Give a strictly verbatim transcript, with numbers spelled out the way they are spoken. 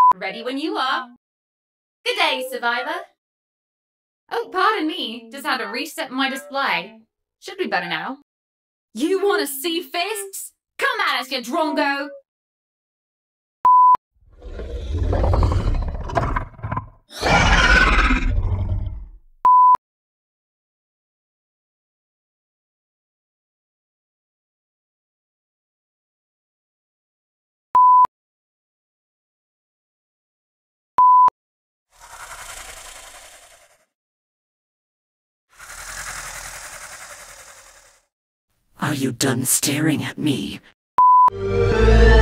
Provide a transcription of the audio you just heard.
Ready when you are. Good day, survivor. Oh, pardon me. Just had to reset my display. Should be better now. You want to see fists? Come at us, you drongo! Are you done staring at me?